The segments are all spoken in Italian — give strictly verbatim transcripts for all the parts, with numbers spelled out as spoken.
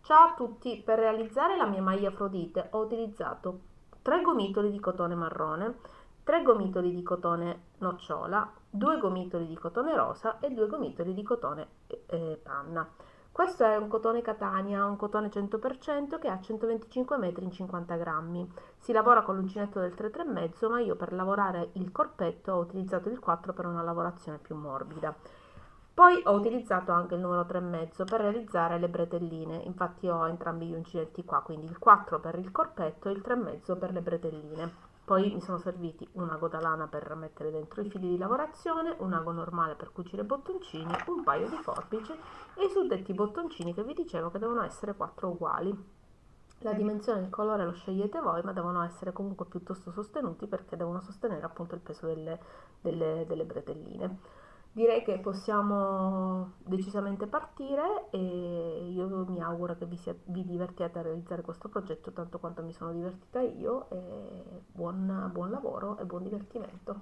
Ciao a tutti, per realizzare la mia maglia Afrodite ho utilizzato tre gomitoli di cotone marrone, tre gomitoli di cotone nocciola, due gomitoli di cotone rosa e due gomitoli di cotone eh, panna. Questo è un cotone Catania, un cotone cento per cento che ha centoventicinque metri in cinquanta grammi. Si lavora con l'uncinetto del tre virgola cinque, ma io per lavorare il corpetto ho utilizzato il quattro per una lavorazione più morbida. Poi ho utilizzato anche il numero tre virgola cinque per realizzare le bretelline, infatti ho entrambi gli uncinetti qua, quindi il quattro per il corpetto e il tre virgola cinque per le bretelline. Poi mi sono serviti un ago da lana per mettere dentro i fili di lavorazione, un ago normale per cucire bottoncini, un paio di forbici e i suddetti bottoncini che vi dicevo che devono essere quattro uguali. La dimensione e il colore lo scegliete voi, ma devono essere comunque piuttosto sostenuti perché devono sostenere appunto il peso delle, delle, delle bretelline. Direi che possiamo decisamente partire e io mi auguro che vi, sia, vi divertiate a realizzare questo progetto tanto quanto mi sono divertita io e buon, buon lavoro e buon divertimento.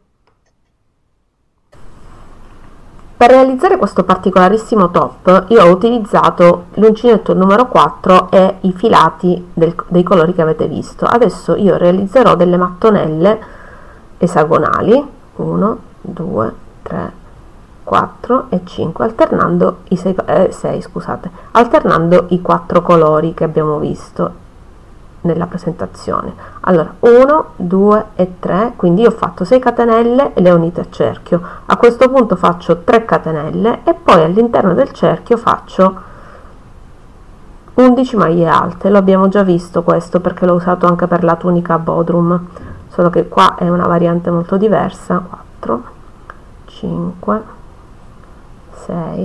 Per realizzare questo particolarissimo top io ho utilizzato l'uncinetto numero quattro e i filati del, dei colori che avete visto. Adesso io realizzerò delle mattonelle esagonali, uno, due, tre, quattro e cinque, alternando i sei, eh, sei, scusate, alternando i quattro colori che abbiamo visto nella presentazione. Allora uno, due e tre, quindi io ho fatto sei catenelle e le ho unite a cerchio. A questo punto faccio tre catenelle e poi all'interno del cerchio faccio undici maglie alte. Lo abbiamo già visto questo perché l'ho usato anche per la tunica Bodrum, solo che qua è una variante molto diversa. Quattro, cinque, sei,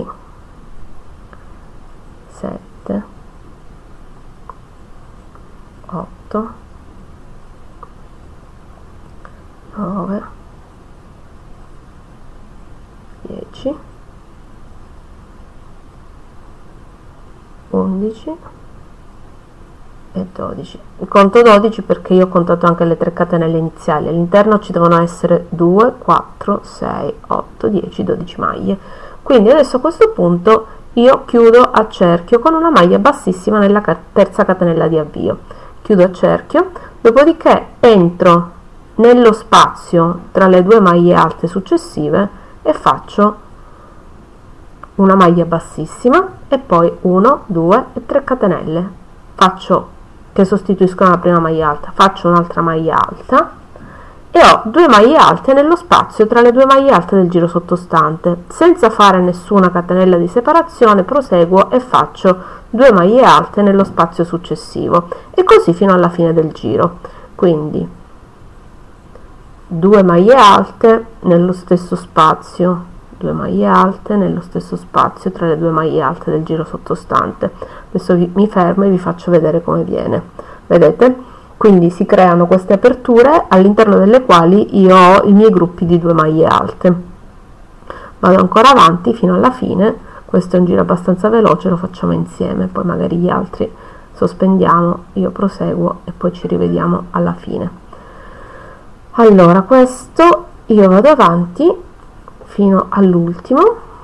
sette, otto, nove, dieci, undici e dodici. Conto dodici perché io ho contato anche le tre catenelle iniziali. All'interno ci devono essere due, quattro, sei, otto, dieci, dodici maglie. Quindi adesso a questo punto io chiudo a cerchio con una maglia bassissima nella terza catenella di avvio. Chiudo a cerchio, dopodiché entro nello spazio tra le due maglie alte successive e faccio una maglia bassissima e poi uno, due e tre catenelle. Faccio che sostituiscono la prima maglia alta, faccio un'altra maglia alta e ho due maglie alte nello spazio tra le due maglie alte del giro sottostante. Senza fare nessuna catenella di separazione proseguo e faccio due maglie alte nello spazio successivo e così fino alla fine del giro. Quindi due maglie alte nello stesso spazio, due maglie alte nello stesso spazio tra le due maglie alte del giro sottostante. Adesso vi, mi fermo e vi faccio vedere come viene. Vedete? Quindi si creano queste aperture all'interno delle quali io ho i miei gruppi di due maglie alte. Vado ancora avanti fino alla fine. Questo è un giro abbastanza veloce, lo facciamo insieme, poi magari gli altri sospendiamo, io proseguo e poi ci rivediamo alla fine. Allora questo io vado avanti fino all'ultimo,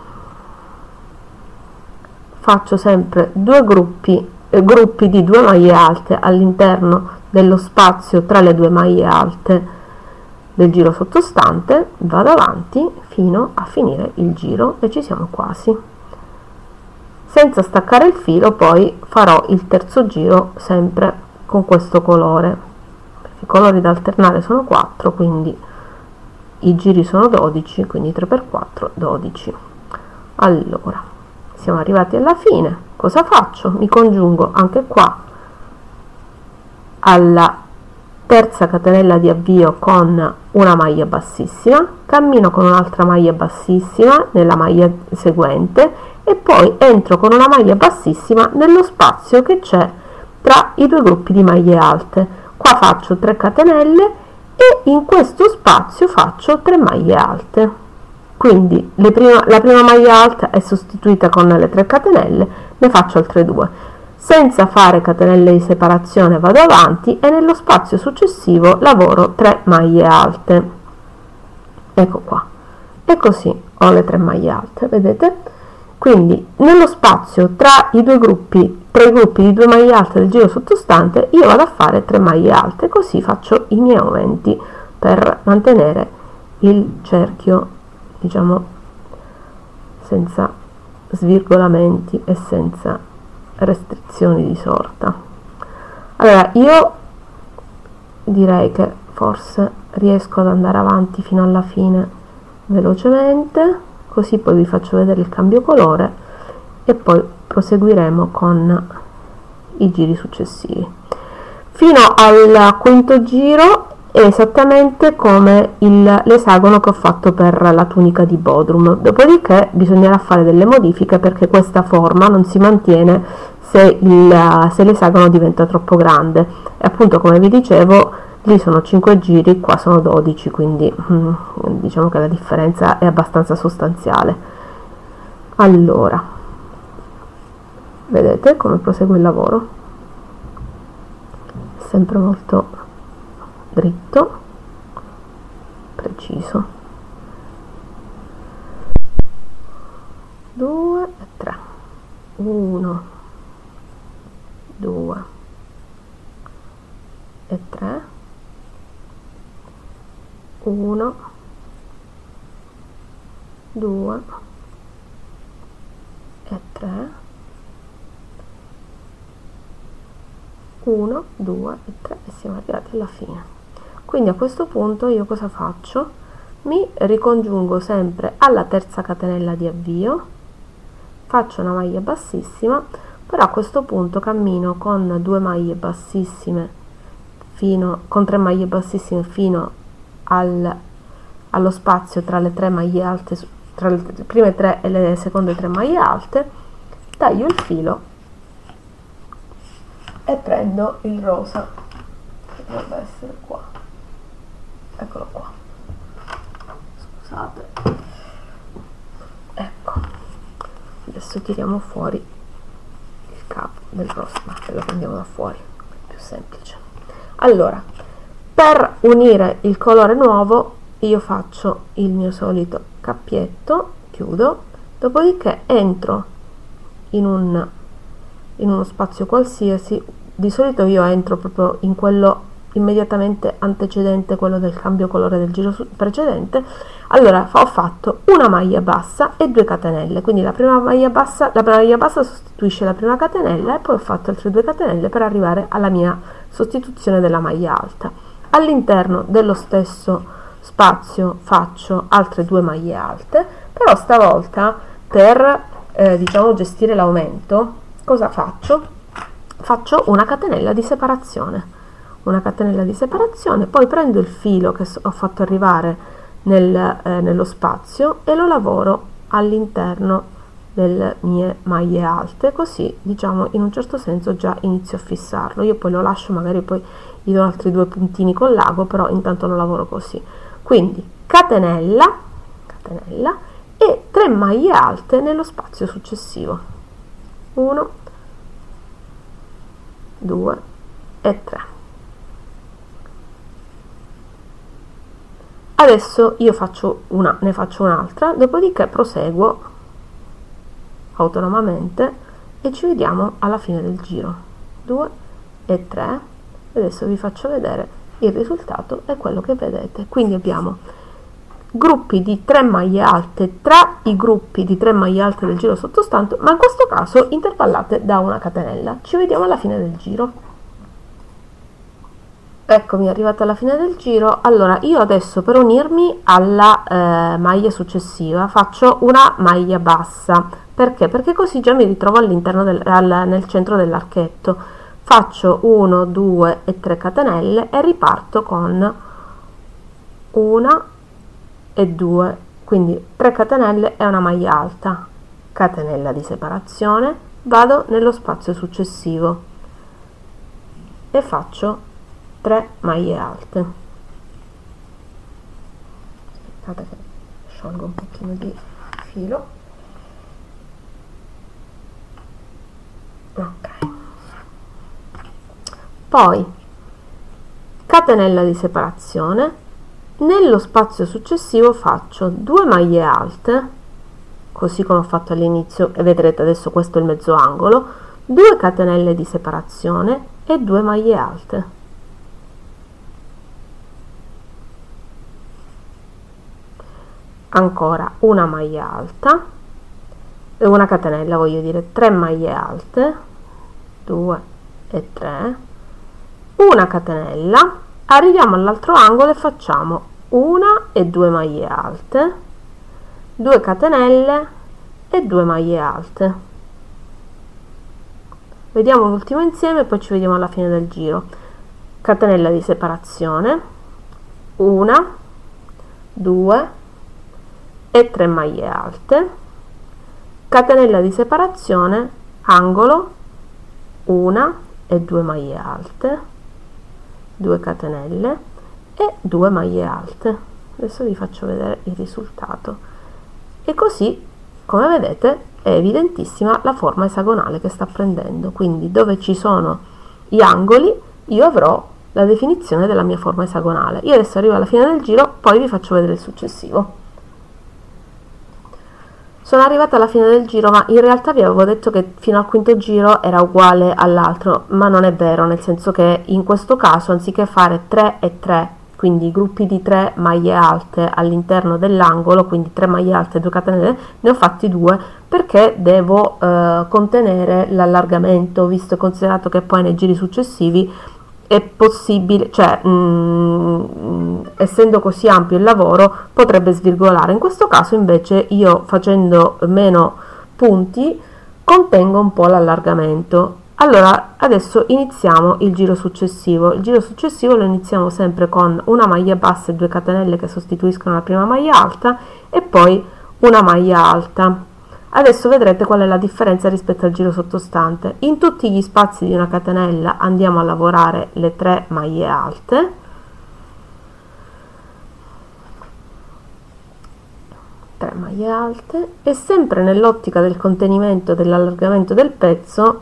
faccio sempre due gruppi, eh, gruppi di due maglie alte all'interno dello spazio tra le due maglie alte del giro sottostante, vado avanti fino a finire il giro e ci siamo quasi. Senza staccare il filo poi farò il terzo giro sempre con questo colore, perché i colori da alternare sono quattro, quindi i giri sono dodici, quindi tre per quattro, dodici. Allora siamo arrivati alla fine. Cosa faccio? Mi congiungo anche qua alla terza catenella di avvio con una maglia bassissima, cammino con un'altra maglia bassissima nella maglia seguente e poi entro con una maglia bassissima nello spazio che c'è tra i due gruppi di maglie alte. Qua faccio tre catenelle e in questo spazio faccio tre maglie alte. Quindi le prima, la prima maglia alta è sostituita con le tre catenelle, ne faccio altre due. Senza fare catenelle di separazione vado avanti e nello spazio successivo lavoro tre maglie alte. Ecco qua. E così ho le tre maglie alte, vedete? Quindi nello spazio tra i due gruppi tre gruppi di due maglie alte del giro sottostante, io vado a fare tre maglie alte, così faccio i miei aumenti per mantenere il cerchio, diciamo, senza svirgolamenti e senza restrizioni di sorta. Allora io direi che forse riesco ad andare avanti fino alla fine velocemente, così poi vi faccio vedere il cambio colore e poi proseguiremo con i giri successivi. Fino al quinto giro è esattamente come l'esagono che ho fatto per la tunica di Bodrum, dopodiché bisognerà fare delle modifiche perché questa forma non si mantiene se l'esagono diventa troppo grande, e appunto, come vi dicevo, lì sono cinque giri, qua sono dodici, quindi mm, diciamo che la differenza è abbastanza sostanziale. Allora, vedete come prosegue il lavoro? Sempre molto dritto, preciso. Due e tre. Uno, due e tre. Uno, due e tre. uno, due e tre e siamo arrivati alla fine. Quindi a questo punto io cosa faccio? Mi ricongiungo sempre alla terza catenella di avvio, faccio una maglia bassissima, però a questo punto cammino con due maglie bassissime fino con tre maglie bassissime fino al, allo spazio tra le tre maglie alte, tra le prime tre e le seconde tre maglie alte, taglio il filo e prendo il rosa, che dovrebbe essere qua, eccolo qua, scusate, ecco, adesso tiriamo fuori il capo del rosa, ma lo prendiamo da fuori, è più semplice. Allora, per unire il colore nuovo io faccio il mio solito cappietto, chiudo, dopodiché entro in un in uno spazio qualsiasi. Di solito io entro proprio in quello immediatamente antecedente, quello del cambio colore del giro precedente. Allora ho fatto una maglia bassa e due catenelle, quindi la prima maglia bassa la prima maglia bassa sostituisce la prima catenella e poi ho fatto altre due catenelle per arrivare alla mia sostituzione della maglia alta. All'interno dello stesso spazio faccio altre due maglie alte, però stavolta per eh, diciamo gestire l'aumento cosa faccio? Faccio una catenella di separazione, una catenella di separazione, poi prendo il filo che ho fatto arrivare nel, eh, nello spazio e lo lavoro all'interno delle mie maglie alte, così diciamo in un certo senso già inizio a fissarlo. Io poi lo lascio, magari poi gli do altri due puntini con l'ago, però intanto lo lavoro così. Quindi catenella, catenella e tre maglie alte nello spazio successivo. uno, due e tre. Adesso io faccio una, ne faccio un'altra, dopodiché proseguo autonomamente e ci vediamo alla fine del giro. due e tre. Adesso vi faccio vedere il risultato, è quello che vedete. Quindi abbiamo gruppi di tre maglie alte tra i gruppi di tre maglie alte del giro sottostante, ma in questo caso intervallate da una catenella. Ci vediamo alla fine del giro. Eccomi arrivata alla fine del giro. Allora io adesso, per unirmi alla eh, maglia successiva, faccio una maglia bassa. Perché? Perché così già mi ritrovo all'interno del, al, nel centro dell'archetto. Faccio uno, due e tre catenelle e riparto con una e due, quindi tre catenelle e una maglia alta, catenella di separazione, vado nello spazio successivo e faccio tre maglie alte. Aspettate che sciolgo un pochino di filo. Ok, poi catenella di separazione. Nello spazio successivo faccio due maglie alte, così come ho fatto all'inizio, e vedrete adesso questo è il mezzo angolo, due catenelle di separazione e due maglie alte. Ancora una maglia alta, una catenella voglio dire, tre maglie alte, due e tre, una catenella, arriviamo all'altro angolo e facciamo una e due maglie alte, due catenelle e due maglie alte. Vediamo l'ultimo insieme e poi ci vediamo alla fine del giro. Catenella di separazione, una, due e tre maglie alte, catenella di separazione, angolo, una e due maglie alte, due catenelle e due maglie alte. Adesso vi faccio vedere il risultato. E così, come vedete, è evidentissima la forma esagonale che sta prendendo. Quindi dove ci sono gli angoli io avrò la definizione della mia forma esagonale. Io adesso arrivo alla fine del giro, poi vi faccio vedere il successivo. Sono arrivata alla fine del giro, ma in realtà vi avevo detto che fino al quinto giro era uguale all'altro, ma non è vero, nel senso che in questo caso anziché fare tre e tre, quindi gruppi di tre maglie alte all'interno dell'angolo, quindi tre maglie alte e due catenelle, ne ho fatti due perché devo eh, contenere l'allargamento, visto e considerato che poi nei giri successivi è possibile, cioè mh, essendo così ampio il lavoro potrebbe svirgolare. In questo caso invece io, facendo meno punti, contengo un po' l'allargamento. Allora adesso iniziamo il giro successivo. Il giro successivo lo iniziamo sempre con una maglia bassa e due catenelle che sostituiscono la prima maglia alta e poi una maglia alta. Adesso vedrete qual è la differenza rispetto al giro sottostante. In tutti gli spazi di una catenella andiamo a lavorare le tre maglie alte, tre maglie alte, e sempre nell'ottica del contenimento dell'allargamento del pezzo,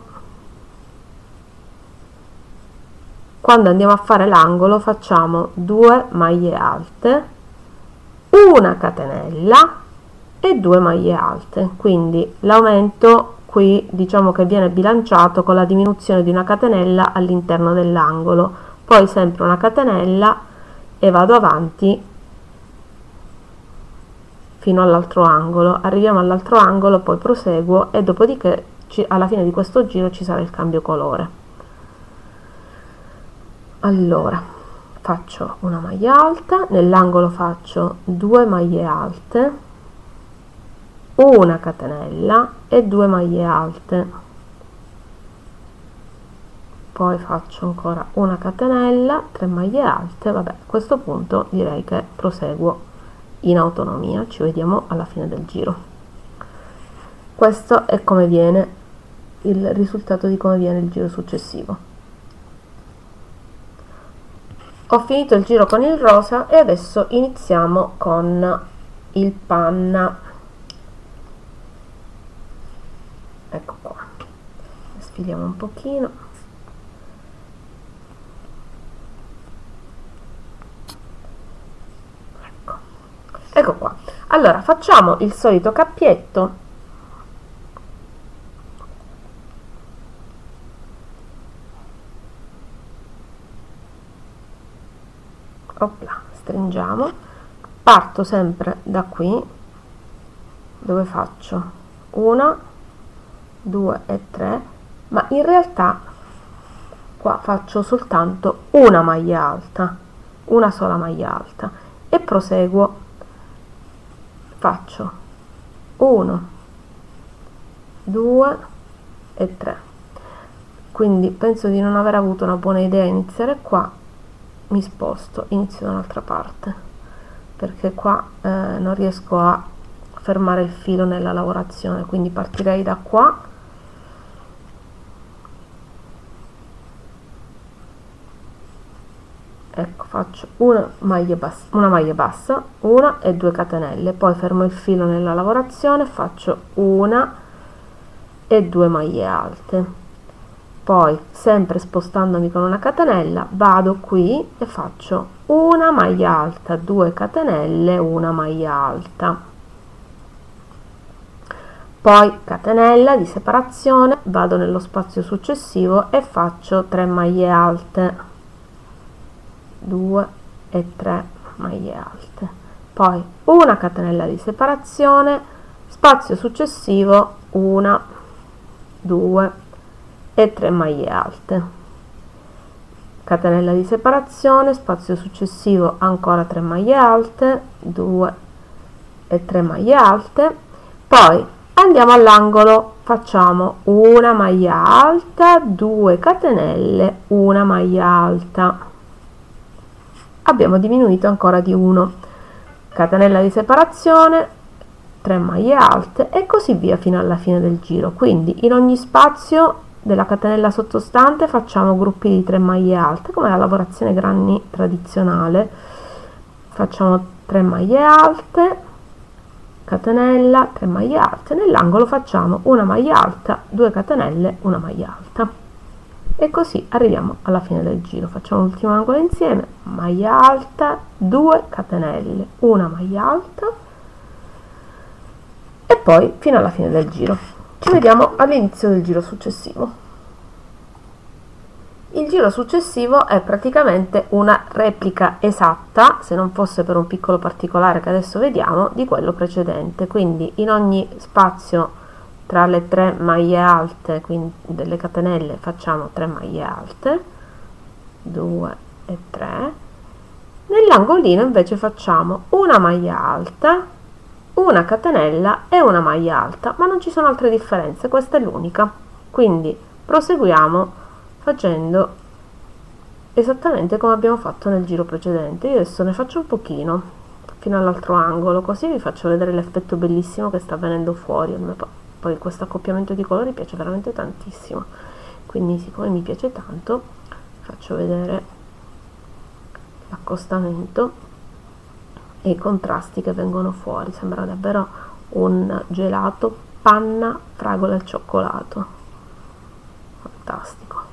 quando andiamo a fare l'angolo facciamo due maglie alte, una catenella e due maglie alte. Quindi l'aumento qui diciamo che viene bilanciato con la diminuzione di una catenella all'interno dell'angolo, poi sempre una catenella e vado avanti fino all'altro angolo. Arriviamo all'altro angolo, poi proseguo e dopodiché ci, alla fine di questo giro ci sarà il cambio colore. Allora faccio una maglia alta, nell'angolo faccio due maglie alte, una catenella e due maglie alte, poi faccio ancora una catenella, tre maglie alte. Vabbè, a questo punto direi che proseguo in autonomia, ci vediamo alla fine del giro. Questo è come viene il risultato di come viene il giro successivo. Ho finito il giro con il rosa e adesso iniziamo con il panna. Ecco qua, sfiliamo un pochino, ecco, ecco qua. Allora facciamo il solito cappietto, opla, stringiamo, parto sempre da qui dove faccio una, due e tre, ma in realtà qua faccio soltanto una maglia alta, una sola maglia alta, e proseguo, faccio uno, due e tre. Quindi penso di non aver avuto una buona idea iniziare qua, mi sposto, inizio da un'altra parte perché qua eh, non riesco a fermare il filo nella lavorazione, quindi partirei da qua, ecco, faccio una maglia bassa, una maglia bassa, una e due catenelle, poi fermo il filo nella lavorazione, faccio una e due maglie alte, poi sempre spostandomi con una catenella vado qui e faccio una maglia alta, due catenelle, una maglia alta, poi catenella di separazione, vado nello spazio successivo e faccio tre maglie alte, due e tre maglie alte, poi una catenella di separazione, spazio successivo, una, due e tre maglie alte, catenella di separazione, spazio successivo, ancora tre maglie alte, due e tre maglie alte, poi andiamo all'angolo, facciamo una maglia alta, due catenelle, una maglia alta, abbiamo diminuito ancora di uno, catenella di separazione, tre maglie alte e così via fino alla fine del giro. Quindi in ogni spazio della catenella sottostante facciamo gruppi di tre maglie alte, come la lavorazione granny tradizionale, facciamo tre maglie alte, catenella, tre maglie alte, nell'angolo facciamo una maglia alta, due catenelle, una maglia alta e così arriviamo alla fine del giro. Facciamo l'ultimo angolo insieme, maglia alta, due catenelle, una maglia alta e poi fino alla fine del giro. Ci vediamo all'inizio del giro successivo. Il giro successivo è praticamente una replica esatta, se non fosse per un piccolo particolare che adesso vediamo, di quello precedente. Quindi in ogni spazio tra le tre maglie alte, quindi delle catenelle, facciamo tre maglie alte, due e tre. Nell'angolino invece facciamo una maglia alta, una catenella e una maglia alta, ma non ci sono altre differenze, questa è l'unica. Quindi proseguiamo facendo esattamente come abbiamo fatto nel giro precedente. Io adesso ne faccio un pochino fino all'altro angolo, così vi faccio vedere l'effetto bellissimo che sta venendo fuori. Poi questo accoppiamento di colori piace veramente tantissimo, quindi siccome mi piace tanto faccio vedere l'accostamento e i contrasti che vengono fuori. Sembra davvero un gelato panna, fragola e cioccolato, fantastico.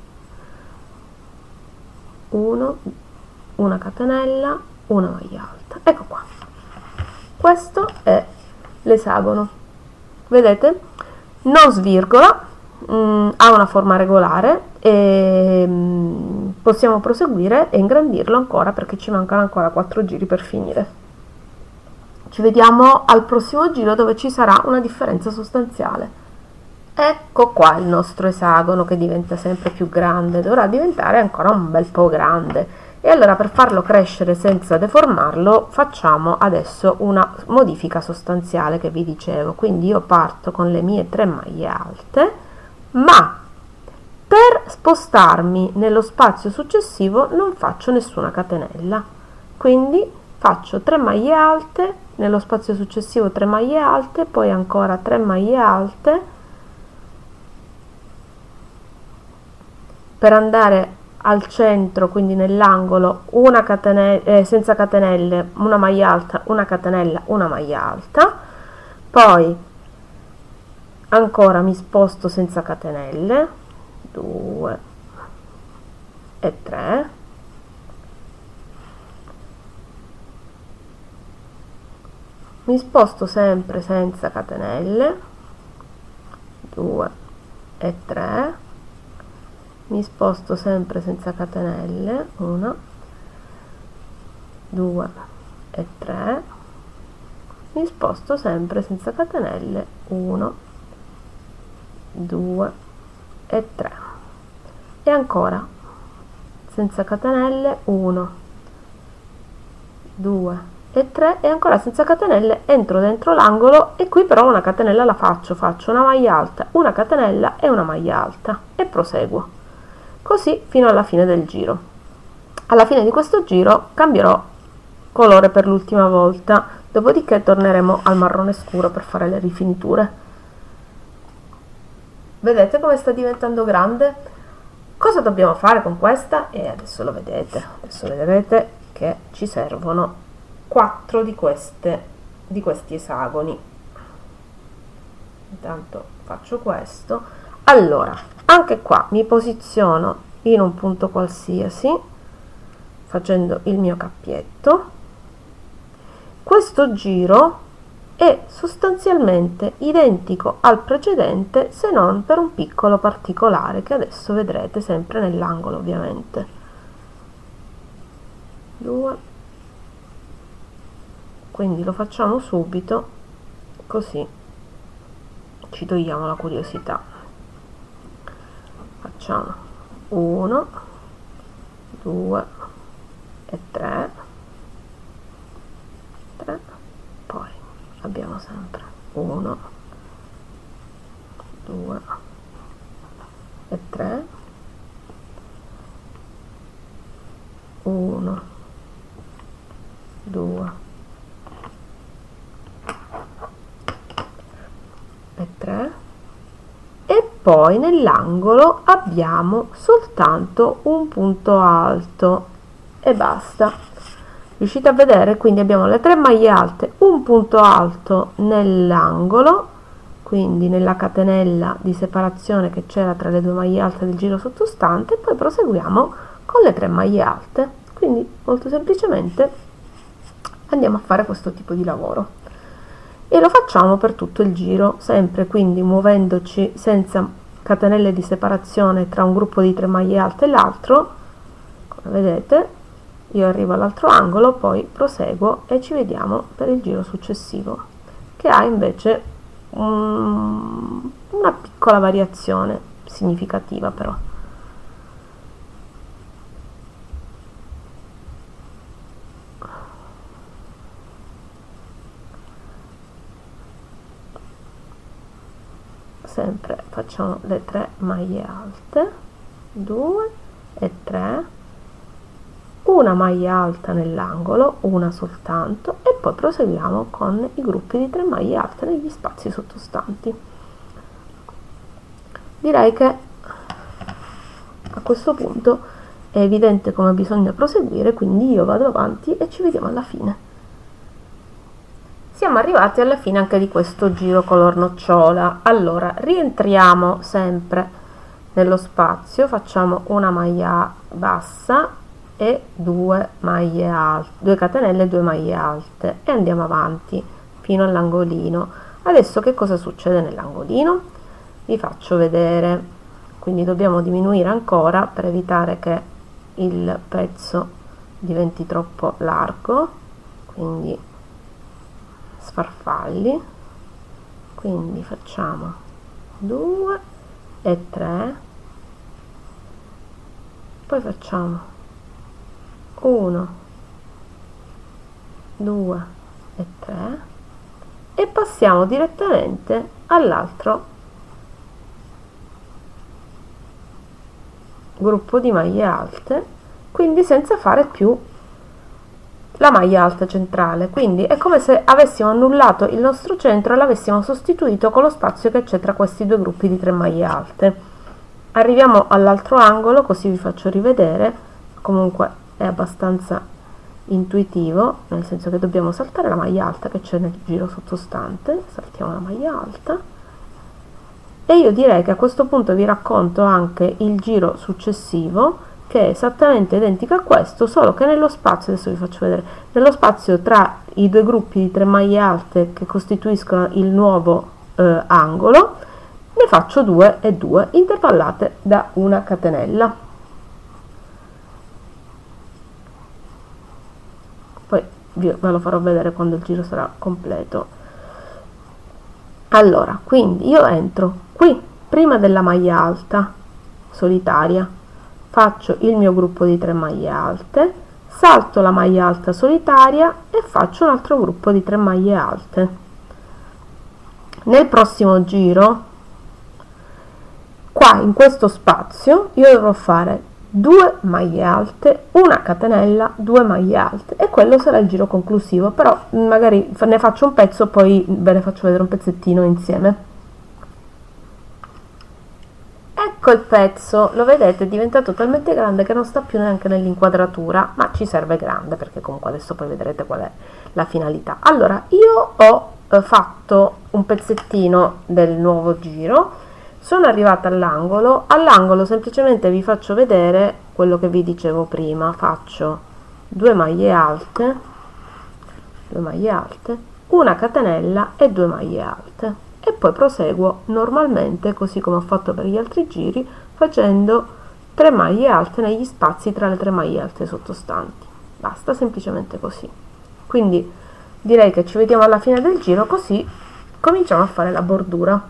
Uno, una catenella, una maglia alta, ecco qua, questo è l'esagono, vedete, non svirgola, mh, ha una forma regolare e mh, possiamo proseguire e ingrandirlo ancora perché ci mancano ancora quattro giri per finire. Ci vediamo al prossimo giro dove ci sarà una differenza sostanziale. Ecco qua il nostro esagono che diventa sempre più grande, dovrà diventare ancora un bel po' grande e allora per farlo crescere senza deformarlo facciamo adesso una modifica sostanziale che vi dicevo. Quindi io parto con le mie tre maglie alte, ma per spostarmi nello spazio successivo non faccio nessuna catenella, quindi faccio tre maglie alte, nello spazio successivo tre maglie alte, poi ancora tre maglie alte per andare al centro, quindi nell'angolo, una catenella, eh, senza catenelle, una maglia alta, una catenella, una maglia alta, poi ancora mi sposto senza catenelle, due e tre, mi sposto sempre senza catenelle, due e tre, mi sposto sempre senza catenelle, uno, due e tre, mi sposto sempre senza catenelle, uno, due e tre, e ancora senza catenelle, uno, due e tre, e ancora senza catenelle entro dentro l'angolo e qui però una catenella la faccio, faccio una maglia alta, una catenella e una maglia alta e proseguo. Così fino alla fine del giro. Alla fine di questo giro cambierò colore per l'ultima volta, dopodiché torneremo al marrone scuro per fare le rifiniture. Vedete come sta diventando grande? Cosa dobbiamo fare con questa? E adesso lo vedete, adesso vedrete che ci servono quattro di queste, di questi esagoni. Intanto faccio questo. Allora, anche qua mi posiziono in un punto qualsiasi facendo il mio cappietto. Questo giro è sostanzialmente identico al precedente, se non per un piccolo particolare che adesso vedrete, sempre nell'angolo ovviamente. due, quindi lo facciamo subito, così ci togliamo la curiosità. Facciamo uno, due e tre, tre, poi abbiamo sempre uno, due e tre, uno, due e tre, e poi nell'angolo abbiamo soltanto un punto alto e basta. Riuscite a vedere? Quindi abbiamo le tre maglie alte, un punto alto nell'angolo, quindi nella catenella di separazione che c'era tra le due maglie alte del giro sottostante, e poi proseguiamo con le tre maglie alte. Quindi molto semplicemente andiamo a fare questo tipo di lavoro e lo facciamo per tutto il giro, sempre quindi muovendoci senza catenelle di separazione tra un gruppo di tre maglie alte e l'altro. Come vedete, io arrivo all'altro angolo, poi proseguo e ci vediamo per il giro successivo, che ha invece um, una piccola variazione significativa però. Sempre facciamo le tre maglie alte, due e tre, una maglia alta nell'angolo, una soltanto, e poi proseguiamo con i gruppi di tre maglie alte negli spazi sottostanti. Direi che a questo punto è evidente come bisogna proseguire, quindi io vado avanti e ci vediamo alla fine. Siamo arrivati alla fine anche di questo giro color nocciola. Allora rientriamo sempre nello spazio, facciamo una maglia bassa e due maglie alte, due catenelle e due maglie alte, e andiamo avanti fino all'angolino. Adesso che cosa succede nell'angolino? Vi faccio vedere. Quindi dobbiamo diminuire ancora per evitare che il pezzo diventi troppo largo, quindi sfarfalli. Quindi facciamo due e tre, poi facciamo uno, due e tre, e passiamo direttamente all'altro gruppo di maglie alte, quindi senza fare più la maglia alta centrale. Quindi è come se avessimo annullato il nostro centro e l'avessimo sostituito con lo spazio che c'è tra questi due gruppi di tre maglie alte. Arriviamo all'altro angolo, così vi faccio rivedere. Comunque è abbastanza intuitivo, nel senso che dobbiamo saltare la maglia alta che c'è nel giro sottostante, saltiamo la maglia alta, e io direi che a questo punto vi racconto anche il giro successivo, che è esattamente identico a questo, solo che nello spazio, adesso vi faccio vedere, nello spazio tra i due gruppi di tre maglie alte che costituiscono il nuovo eh, angolo, ne faccio due e due intervallate da una catenella. Poi ve lo farò vedere quando il giro sarà completo. Allora, quindi io entro qui prima della maglia alta solitaria, faccio il mio gruppo di tre maglie alte, salto la maglia alta solitaria e faccio un altro gruppo di tre maglie alte. Nel prossimo giro, qua in questo spazio, io dovrò fare due maglie alte, una catenella, due maglie alte, e quello sarà il giro conclusivo. Però magari ne faccio un pezzo, poi ve ne faccio vedere un pezzettino insieme. Ecco il pezzo, lo vedete, è diventato talmente grande che non sta più neanche nell'inquadratura, ma ci serve grande perché comunque adesso poi vedrete qual è la finalità. Allora, io ho eh, fatto un pezzettino del nuovo giro, sono arrivata all'angolo, all'angolo semplicemente vi faccio vedere quello che vi dicevo prima, faccio due maglie alte, due maglie alte, una catenella e due maglie alte e poi proseguo normalmente così come ho fatto per gli altri giri, facendo tre maglie alte negli spazi tra le tre maglie alte sottostanti. Basta, semplicemente così. Quindi direi che ci vediamo alla fine del giro, così cominciamo a fare la bordura.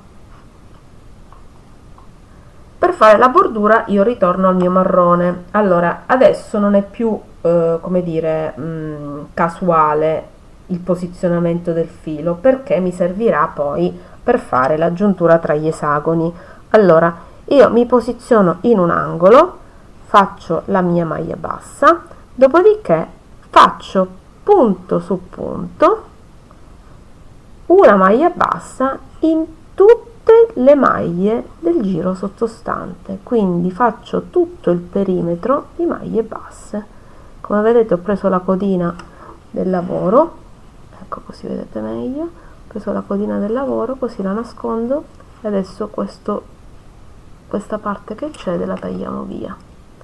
Per fare la bordura io ritorno al mio marrone. Allora, adesso non è più eh, come dire mh, casuale il posizionamento del filo, perché mi servirà poi per fare la giuntura tra gli esagoni. Allora, io mi posiziono in un angolo, faccio la mia maglia bassa, dopodiché faccio punto su punto una maglia bassa in tutte le maglie del giro sottostante, quindi faccio tutto il perimetro di maglie basse. Come vedete ho preso la codina del lavoro, ecco, così vedete meglio, ho preso la codina del lavoro, così la nascondo e adesso questo, questa parte che c'è la tagliamo via,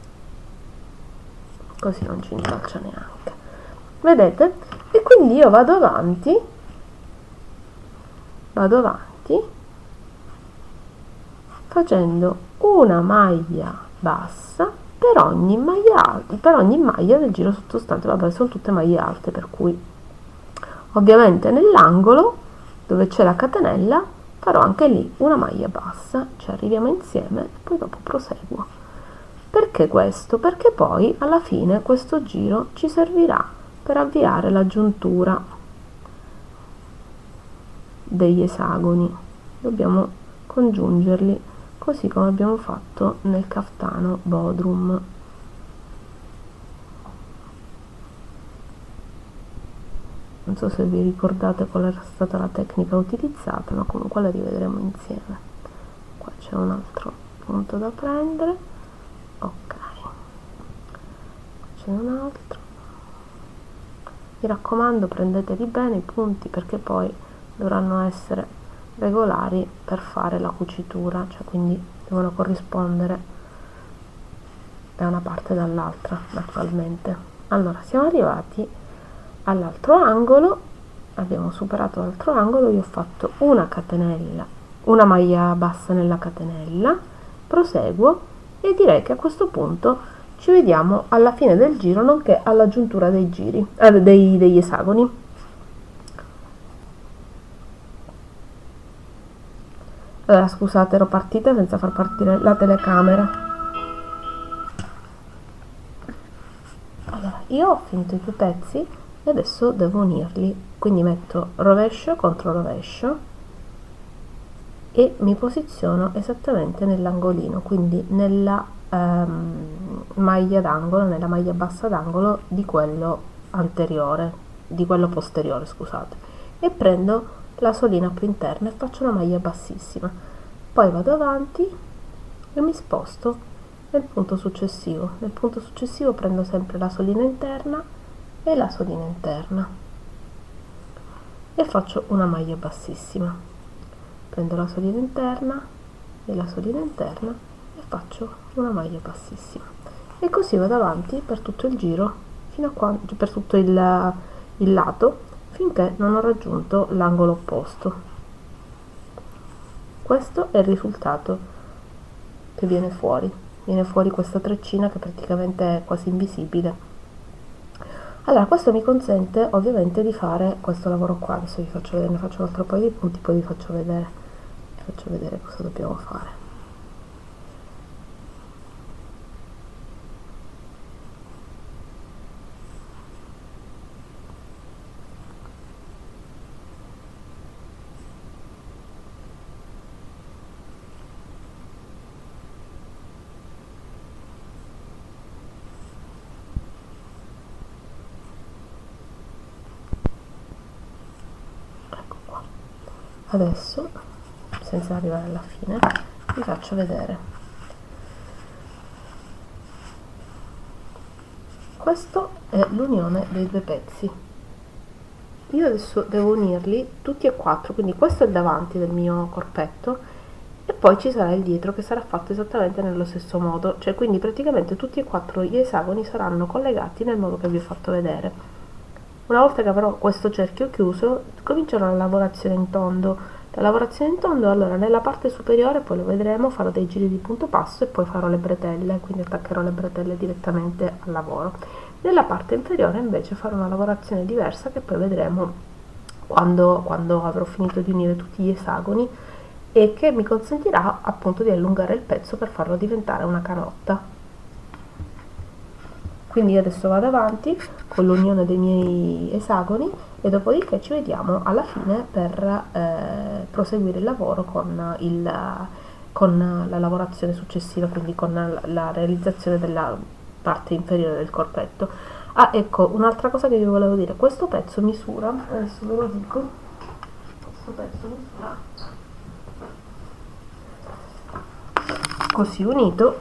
così non ci intralcia neanche, vedete? E quindi io vado avanti vado avanti facendo una maglia bassa per ogni maglia per ogni maglia del giro sottostante. Vabbè, sono tutte maglie alte, per cui ovviamente nell'angolo dove c'è la catenella farò anche lì una maglia bassa, ci arriviamo insieme e poi dopo proseguo. Perché questo? Perché poi alla fine questo giro ci servirà per avviare la giuntura degli esagoni. Dobbiamo congiungerli così come abbiamo fatto nel caftano Bodrum. Non so se vi ricordate qual era stata la tecnica utilizzata, ma comunque la rivedremo insieme. Qua c'è un altro punto da prendere, ok, c'è un altro. Mi raccomando, prendeteli bene i punti, perché poi dovranno essere regolari per fare la cucitura, cioè quindi devono corrispondere da una parte e dall'altra, naturalmente. Allora, siamo arrivati all'altro angolo, abbiamo superato l'altro angolo, io ho fatto una catenella, una maglia bassa nella catenella, proseguo e direi che a questo punto ci vediamo alla fine del giro, nonché alla giuntura dei giri, eh, dei, degli esagoni. Allora, scusate, ero partita senza far partire la telecamera. Allora, io ho finito i due pezzi e adesso devo unirli, quindi metto rovescio contro rovescio e mi posiziono esattamente nell'angolino, quindi nella ehm, maglia d'angolo, nella maglia bassa d'angolo di quello anteriore, di quello posteriore, scusate, e prendo la solina più interna e faccio una maglia bassissima, poi vado avanti e mi sposto nel punto successivo. Nel punto successivo prendo sempre la solina interna e la solina interna e faccio una maglia bassissima, prendo la solina interna e la solina interna e faccio una maglia bassissima, e così vado avanti per tutto il giro, fino a quando, per tutto il, il lato, finché non ho raggiunto l'angolo opposto. Questo è il risultato che viene fuori, viene fuori questa treccina che praticamente è quasi invisibile. Allora, questo mi consente ovviamente di fare questo lavoro qua. Adesso vi faccio vedere, ne faccio un altro paio di punti, poi vi faccio vedere, vi faccio vedere cosa dobbiamo fare. Adesso, senza arrivare alla fine, vi faccio vedere. Questo è l'unione dei due pezzi. Io adesso devo unirli tutti e quattro, quindi questo è il davanti del mio corpetto e poi ci sarà il dietro che sarà fatto esattamente nello stesso modo, cioè quindi praticamente tutti e quattro gli esagoni saranno collegati nel modo che vi ho fatto vedere. Una volta che avrò questo cerchio chiuso, comincerò la lavorazione in tondo. La lavorazione in tondo, allora nella parte superiore, poi lo vedremo, farò dei giri di punto passo e poi farò le bretelle, quindi attaccherò le bretelle direttamente al lavoro. Nella parte inferiore invece farò una lavorazione diversa che poi vedremo quando, quando avrò finito di unire tutti gli esagoni e che mi consentirà appunto di allungare il pezzo per farlo diventare una canotta. Quindi io adesso vado avanti con l'unione dei miei esagoni e dopodiché ci vediamo alla fine per eh, proseguire il lavoro con, il, con la lavorazione successiva, quindi con la, la realizzazione della parte inferiore del corpetto. Ah, ecco, un'altra cosa che vi volevo dire, questo pezzo misura, adesso ve lo dico, questo pezzo misura così unito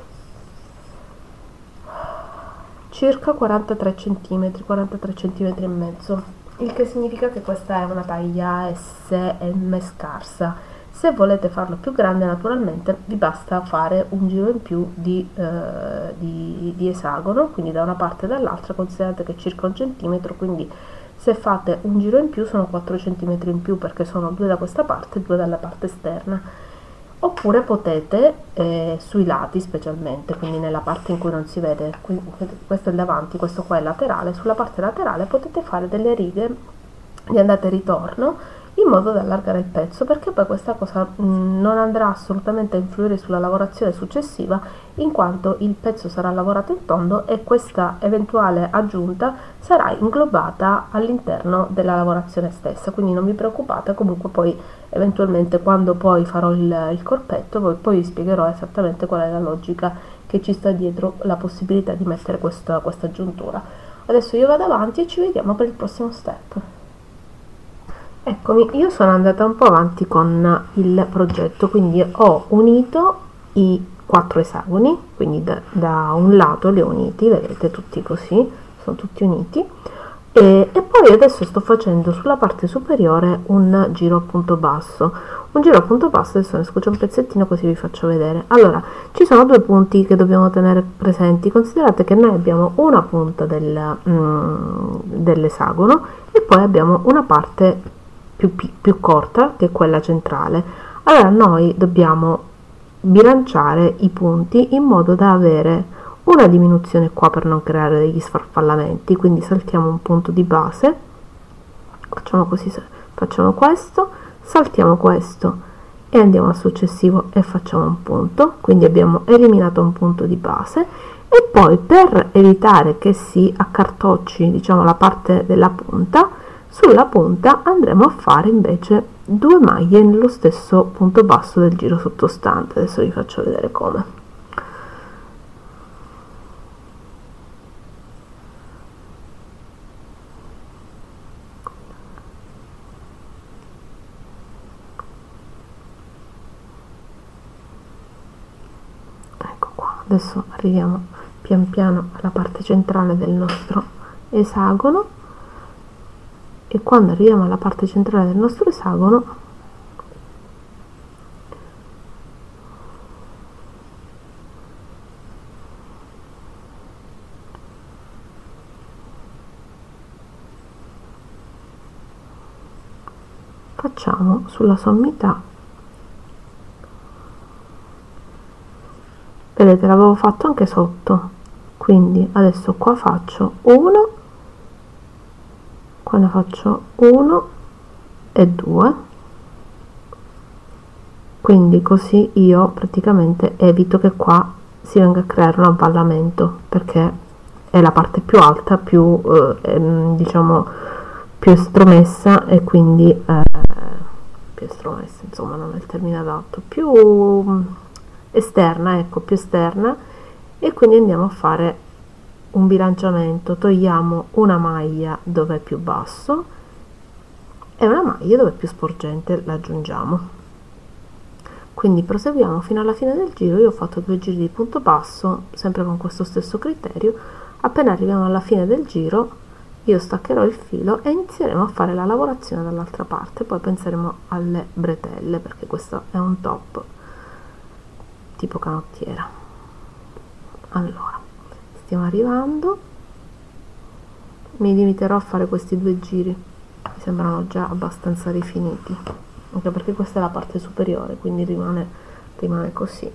circa quarantatré centimetri, quarantatré centimetri e mezzo, il che significa che questa è una taglia S M scarsa. Se volete farlo più grande, naturalmente vi basta fare un giro in più di, eh, di, di esagono, quindi da una parte e dall'altra. Considerate che è circa un centimetro, quindi se fate un giro in più sono quattro centimetri in più, perché sono due da questa parte e due dalla parte esterna. Oppure potete, eh, sui lati specialmente, quindi nella parte in cui non si vede, qui, questo è il davanti, questo qua è il laterale, sulla parte laterale potete fare delle righe di andata e ritorno in modo da allargare il pezzo, perché poi questa cosa mh, non andrà assolutamente a influire sulla lavorazione successiva, in quanto il pezzo sarà lavorato in tondo e questa eventuale aggiunta sarà inglobata all'interno della lavorazione stessa, quindi non vi preoccupate. Comunque poi eventualmente quando poi farò il, il corpetto poi, poi vi spiegherò esattamente qual è la logica che ci sta dietro la possibilità di mettere questa, questa aggiuntura. Adesso io vado avanti e ci vediamo per il prossimo step. Eccomi, io sono andata un po' avanti con il progetto, quindi ho unito i quattro esagoni, quindi da, da un lato li ho uniti, vedete, tutti così, sono tutti uniti, e, e poi adesso sto facendo sulla parte superiore un giro a punto basso, un giro a punto basso. Adesso ne scucio un pezzettino così vi faccio vedere. Allora, ci sono due punti che dobbiamo tenere presenti. Considerate che noi abbiamo una punta del, mm, dell'esagono e poi abbiamo una parte Più, più corta, che è quella centrale. Allora noi dobbiamo bilanciare i punti in modo da avere una diminuzione qua per non creare degli sfarfallamenti, quindi saltiamo un punto di base, facciamo così, facciamo questo, saltiamo questo e andiamo al successivo e facciamo un punto, quindi abbiamo eliminato un punto di base. E poi, per evitare che si accartocci, diciamo, la parte della punta, sulla punta andremo a fare invece due maglie nello stesso punto basso del giro sottostante. Adesso vi faccio vedere come. Ecco qua, adesso arriviamo pian piano alla parte centrale del nostro esagono. E quando arriviamo alla parte centrale del nostro esagono facciamo sulla sommità, vedete, l'avevo fatto anche sotto, quindi adesso qua faccio uno, qua ne faccio uno e due, quindi così io praticamente evito che qua si venga a creare un avvallamento, perché è la parte più alta, più eh, diciamo più estromessa, e quindi eh, più estromessa, insomma non è il termine adatto, più esterna, ecco, più esterna, e quindi andiamo a fare un bilanciamento. Togliamo una maglia dove è più basso e una maglia dove è più sporgente, la aggiungiamo. Quindi proseguiamo fino alla fine del giro. Io ho fatto due giri di punto basso sempre con questo stesso criterio. Appena arriviamo alla fine del giro io staccherò il filo e inizieremo a fare la lavorazione dall'altra parte, poi penseremo alle bretelle, perché questo è un top tipo canottiera. Allora, stiamo arrivando, mi limiterò a fare questi due giri, mi sembrano già abbastanza rifiniti, anche perché questa è la parte superiore, quindi rimane, rimane così.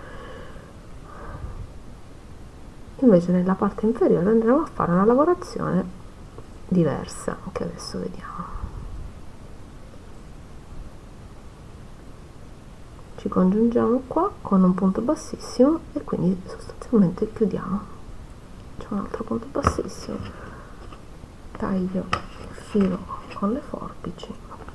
Invece nella parte inferiore andremo a fare una lavorazione diversa, che adesso vediamo. Ci congiungiamo qua con un punto bassissimo e quindi sostanzialmente chiudiamo. Facciamo un altro punto bassissimo, taglio il filo con le forbici,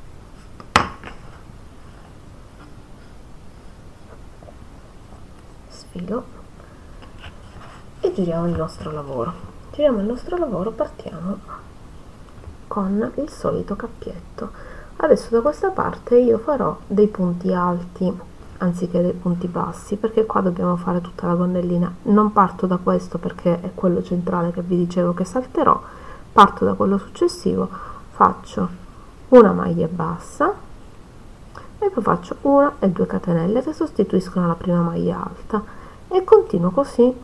sfilo e giriamo il nostro lavoro. Giriamo il nostro lavoro, partiamo con il solito cappietto. Adesso da questa parte io farò dei punti alti anziché dei punti bassi, perché qua dobbiamo fare tutta la gonnellina. Non parto da questo perché è quello centrale che vi dicevo che salterò, parto da quello successivo, faccio una maglia bassa e poi faccio una e due catenelle che sostituiscono la prima maglia alta e continuo così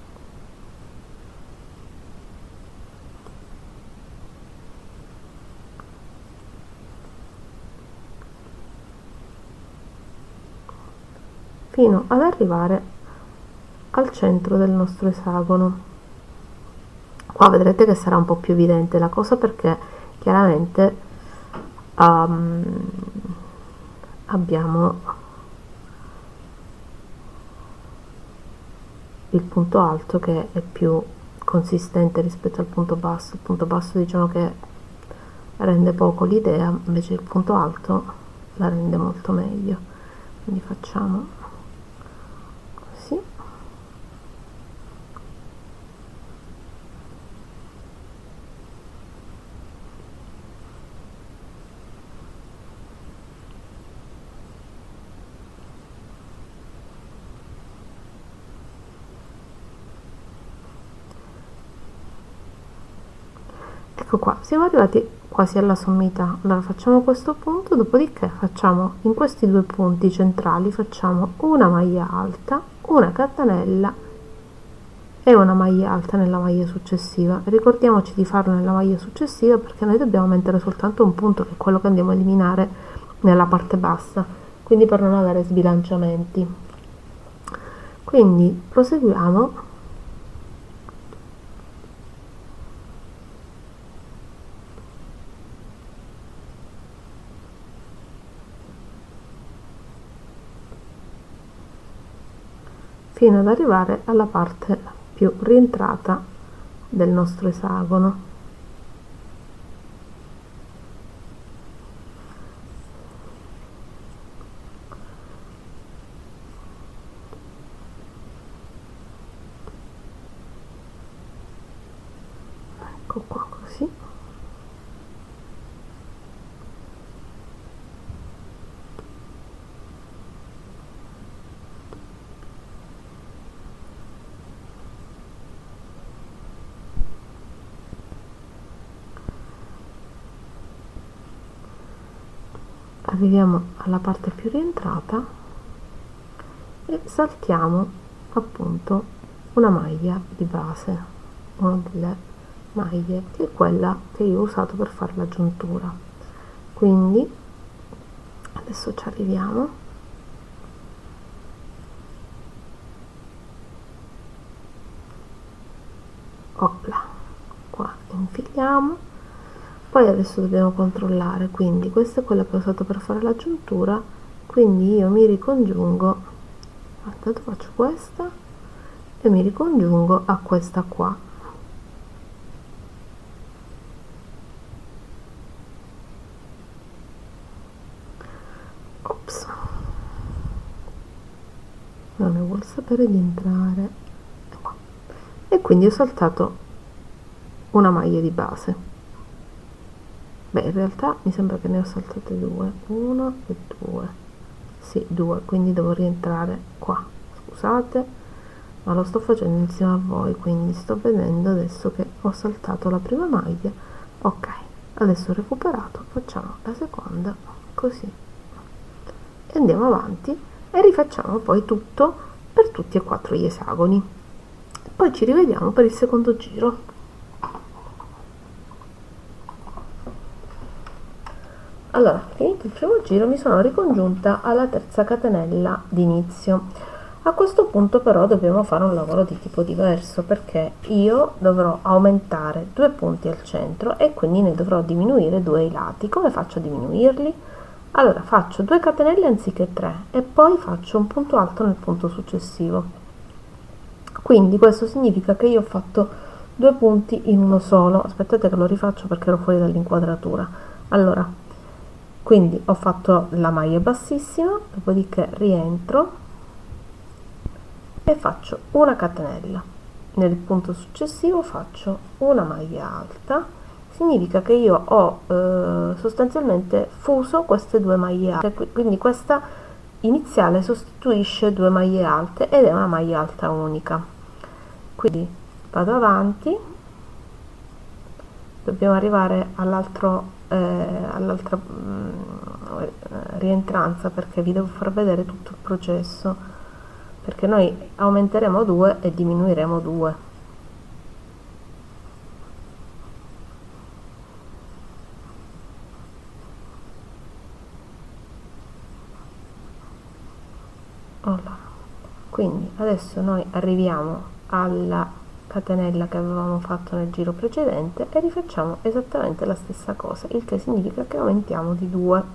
fino ad arrivare al centro del nostro esagono. Qua vedrete che sarà un po' più evidente la cosa perché chiaramente um, abbiamo il punto alto che è più consistente rispetto al punto basso. Il punto basso diciamo che rende poco l'idea, invece il punto alto la rende molto meglio. Quindi facciamo così. Ecco qua, siamo arrivati quasi alla sommità. Allora facciamo questo punto, dopodiché facciamo in questi due punti centrali facciamo una maglia alta, una catenella e una maglia alta nella maglia successiva. Ricordiamoci di farlo nella maglia successiva perché noi dobbiamo mettere soltanto un punto che è quello che andiamo a eliminare nella parte bassa, quindi per non avere sbilanciamenti. Quindi proseguiamo fino ad arrivare alla parte più rientrata del nostro esagono. Ecco qua così. Arriviamo alla parte più rientrata e saltiamo appunto una maglia di base, una delle maglie che è quella che io ho usato per fare la giuntura. Quindi adesso ci arriviamo, opla, qua infiliamo. Poi adesso dobbiamo controllare, quindi questa è quella che ho usato per fare la giuntura, quindi io mi ricongiungo, intanto faccio questa e mi ricongiungo a questa qua. Ops, non ne vuol sapere di entrare, e quindi ho saltato una maglia di base. Beh, in realtà mi sembra che ne ho saltate due, uno e due, sì, due, quindi devo rientrare qua, scusate, ma lo sto facendo insieme a voi, quindi sto vedendo adesso che ho saltato la prima maglia. Ok, adesso ho recuperato, facciamo la seconda, così, e andiamo avanti e rifacciamo poi tutto per tutti e quattro gli esagoni. Poi ci rivediamo per il secondo giro. Allora, finito il primo giro, mi sono ricongiunta alla terza catenella d'inizio. A questo punto però dobbiamo fare un lavoro di tipo diverso, perché io dovrò aumentare due punti al centro e quindi ne dovrò diminuire due ai lati. Come faccio a diminuirli? Allora faccio due catenelle anziché tre e poi faccio un punto alto nel punto successivo. Quindi questo significa che io ho fatto due punti in uno solo. Aspettate che lo rifaccio perché ero fuori dall'inquadratura. Allora, quindi ho fatto la maglia bassissima, dopodiché rientro e faccio una catenella. Nel punto successivo faccio una maglia alta. Significa che io ho eh, sostanzialmente fuso queste due maglie alte, quindi questa iniziale sostituisce due maglie alte ed è una maglia alta unica. Quindi vado avanti, dobbiamo arrivare all'altro eh, all'altra mm, rientranza, perché vi devo far vedere tutto il processo, perché noi aumenteremo due e diminuiremo due. Allora, quindi adesso noi arriviamo alla catenella che avevamo fatto nel giro precedente e rifacciamo esattamente la stessa cosa, il che significa che aumentiamo di due.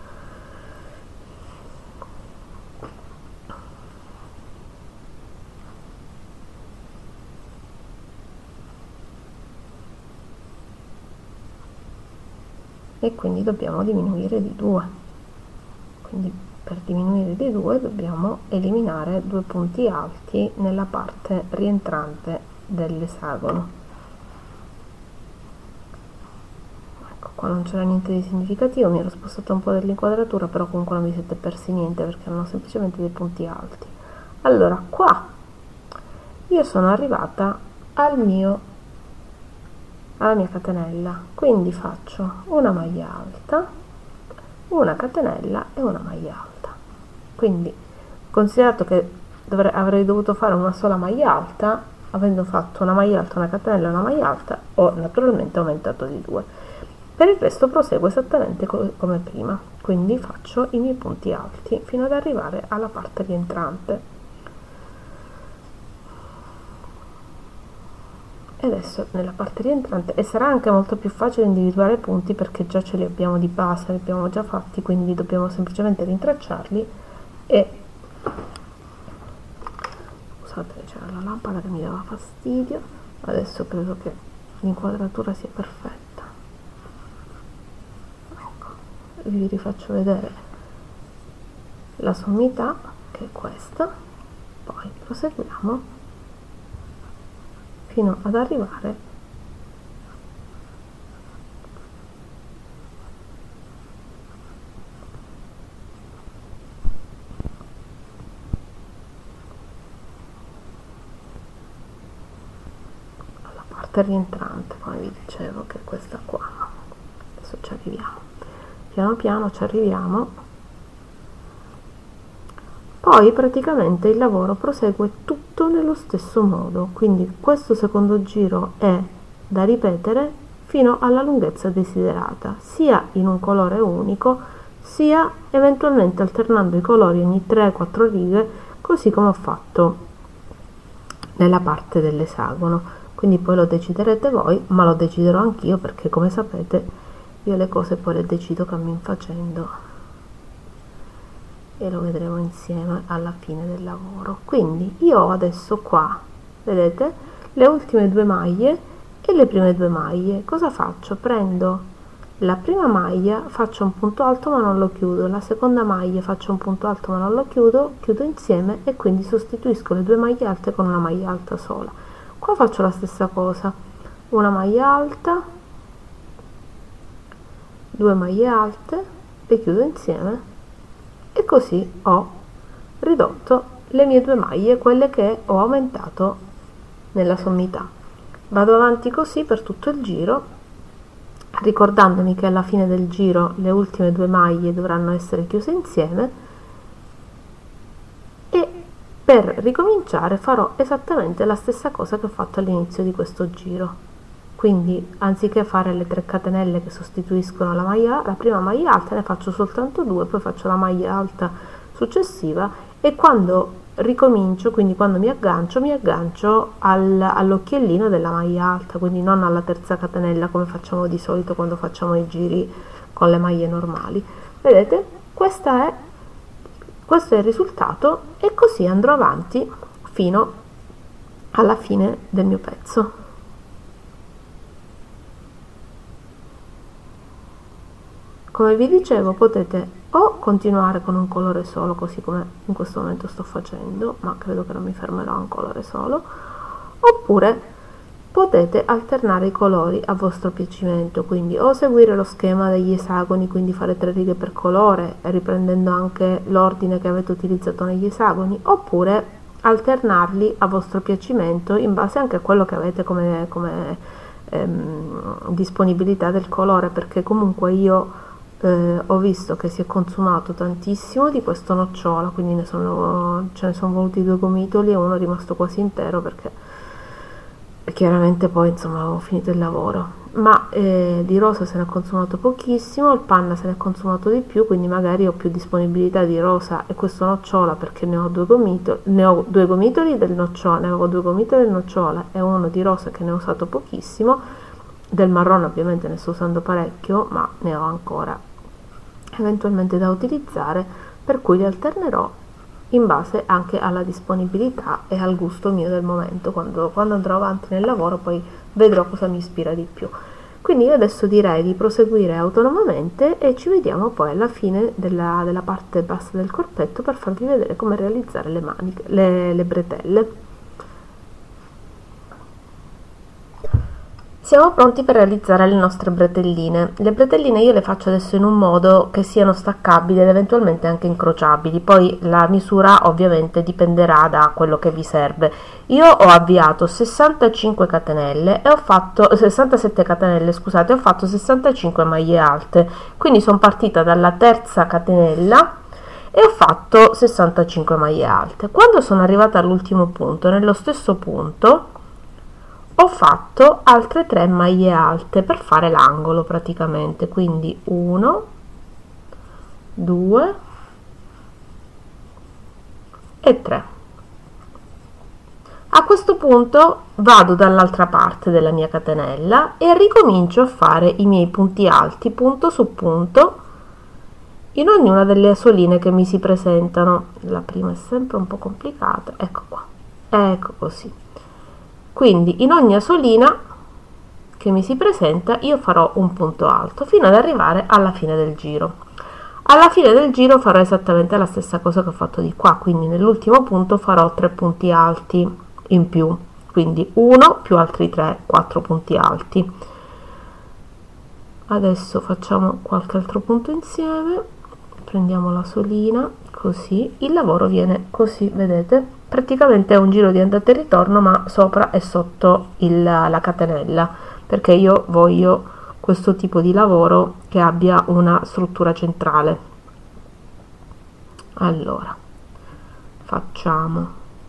E quindi dobbiamo diminuire di due. Quindi per diminuire di due dobbiamo eliminare due punti alti nella parte rientrante dell'esagono. Ecco, qua non c'era niente di significativo, mi ero spostata un po' dell'inquadratura, però comunque non vi siete persi niente perché erano semplicemente dei punti alti. Allora, qua io sono arrivata al mio alla mia catenella, quindi faccio una maglia alta, una catenella e una maglia alta. Quindi, considerato che dovrei, avrei dovuto fare una sola maglia alta, avendo fatto una maglia alta, una catenella e una maglia alta, ho naturalmente aumentato di due. Per il resto proseguo esattamente co come prima, quindi faccio i miei punti alti fino ad arrivare alla parte rientrante. E adesso nella parte rientrante, e sarà anche molto più facile individuare i punti perché già ce li abbiamo di base, li abbiamo già fatti, quindi dobbiamo semplicemente rintracciarli. E scusate, c'era la lampada che mi dava fastidio, adesso credo che l'inquadratura sia perfetta. Ecco, vi rifaccio vedere la sommità, che è questa, poi proseguiamo fino ad arrivare alla parte rientrante, come vi dicevo, che è questa qua. Adesso ci arriviamo, piano piano ci arriviamo. Poi praticamente il lavoro prosegue tutto nello stesso modo, quindi questo secondo giro è da ripetere fino alla lunghezza desiderata, sia in un colore unico, sia eventualmente alternando i colori ogni tre quattro righe, così come ho fatto nella parte dell'esagono. Quindi poi lo deciderete voi, ma lo deciderò anch'io, perché come sapete io le cose poi le decido cammin facendo, e lo vedremo insieme alla fine del lavoro. Quindi io ho adesso qua, vedete, le ultime due maglie e le prime due maglie. Cosa faccio? Prendo la prima maglia, faccio un punto alto ma non lo chiudo, la seconda maglia faccio un punto alto ma non lo chiudo, chiudo insieme e quindi sostituisco le due maglie alte con una maglia alta sola. Qua faccio la stessa cosa, una maglia alta, due maglie alte, le chiudo insieme e così ho ridotto le mie due maglie, quelle che ho aumentato nella sommità. Vado avanti così per tutto il giro, ricordandomi che alla fine del giro le ultime due maglie dovranno essere chiuse insieme, e per ricominciare farò esattamente la stessa cosa che ho fatto all'inizio di questo giro. quindi anziché fare le tre catenelle che sostituiscono la maglia, la prima maglia alta, ne faccio soltanto due, poi faccio la maglia alta successiva e quando ricomincio, quindi quando mi aggancio, mi aggancio al, all'occhiellino della maglia alta, quindi non alla terza catenella come facciamo di solito quando facciamo i giri con le maglie normali. Vedete? Questa è, questo è il risultato e così andrò avanti fino alla fine del mio pezzo. Come vi dicevo, potete o continuare con un colore solo, così come in questo momento sto facendo, ma credo che non mi fermerò a un colore solo, oppure potete alternare i colori a vostro piacimento, quindi o seguire lo schema degli esagoni, quindi fare tre righe per colore, riprendendo anche l'ordine che avete utilizzato negli esagoni, oppure alternarli a vostro piacimento in base anche a quello che avete come, come ehm, disponibilità del colore, perché comunque io Eh, ho visto che si è consumato tantissimo di questo nocciola, quindi ne sono, ce ne sono voluti due gomitoli e uno è rimasto quasi intero perché chiaramente poi insomma avevo finito il lavoro, ma eh, di rosa se ne è consumato pochissimo, il panna se ne è consumato di più, quindi magari ho più disponibilità di rosa e questo nocciola perché ne ho due gomitoli, ne ho due gomitoli del nocciola, ne avevo due gomitoli del nocciola e uno di rosa che ne ho usato pochissimo, del marrone ovviamente ne sto usando parecchio, ma ne ho ancora eventualmente da utilizzare, per cui li alternerò in base anche alla disponibilità e al gusto mio del momento. Quando, quando andrò avanti nel lavoro poi vedrò cosa mi ispira di più. Quindi io adesso direi di proseguire autonomamente e ci vediamo poi alla fine della, della parte bassa del corpetto per farvi vedere come realizzare le maniche, le, le bretelle. Siamo pronti per realizzare le nostre bretelline. Le bretelline io le faccio adesso in un modo che siano staccabili ed eventualmente anche incrociabili, poi la misura ovviamente dipenderà da quello che vi serve. Io ho avviato sessantacinque catenelle e ho fatto sessantasette catenelle, scusate, ho fatto sessantacinque maglie alte, quindi sono partita dalla terza catenella e ho fatto sessantacinque maglie alte. Quando sono arrivata all'ultimo punto, nello stesso punto ho fatto altre tre maglie alte per fare l'angolo praticamente, quindi uno, due e tre. A questo punto vado dall'altra parte della mia catenella e ricomincio a fare i miei punti alti punto su punto in ognuna delle asoline che mi si presentano. La prima è sempre un po' complicata, ecco qua, ecco così. Quindi in ogni asolina che mi si presenta io farò un punto alto fino ad arrivare alla fine del giro. Alla fine del giro farò esattamente la stessa cosa che ho fatto di qua, quindi nell'ultimo punto farò tre punti alti in più, quindi uno più altri tre, quattro punti alti. Adesso facciamo qualche altro punto insieme, prendiamo la solina, così, il lavoro viene così, vedete? Praticamente è un giro di andata e ritorno, ma sopra e sotto il, la catenella, perché io voglio questo tipo di lavoro che abbia una struttura centrale. Allora, facciamo,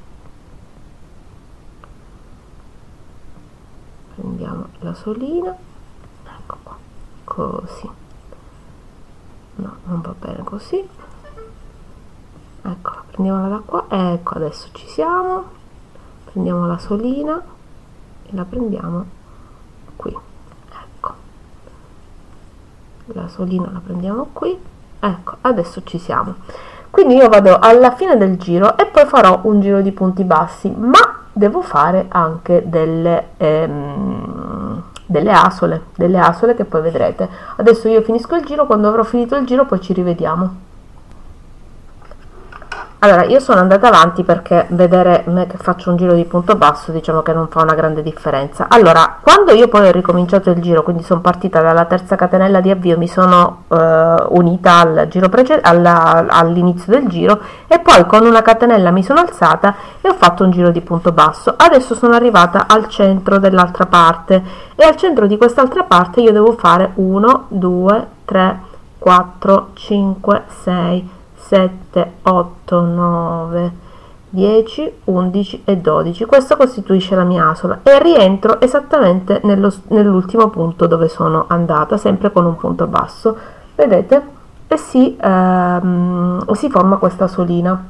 prendiamo la solina, ecco qua, così, no, non va bene così. Eccola, prendiamola da qua, ecco adesso ci siamo, prendiamo la solina e la prendiamo qui, ecco, la solina la prendiamo qui, ecco adesso ci siamo. Quindi io vado alla fine del giro e poi farò un giro di punti bassi, ma devo fare anche delle, ehm, delle asole, delle asole che poi vedrete. Adesso io finisco il giro, quando avrò finito il giro poi ci rivediamo. Allora, io sono andata avanti perché vedere me che faccio un giro di punto basso diciamo che non fa una grande differenza. Allora, quando io poi ho ricominciato il giro, quindi sono partita dalla terza catenella di avvio, mi sono eh, unita al giro all'inizio del giro e poi con una catenella mi sono alzata e ho fatto un giro di punto basso. Adesso sono arrivata al centro dell'altra parte e al centro di quest'altra parte io devo fare uno, due, tre, quattro, cinque, sei, sette, otto, nove, dieci, undici e dodici. Questo costituisce la mia asola e rientro esattamente nello, nell'ultimo punto dove sono andata, sempre con un punto basso, vedete? E si, ehm, si forma questa asolina.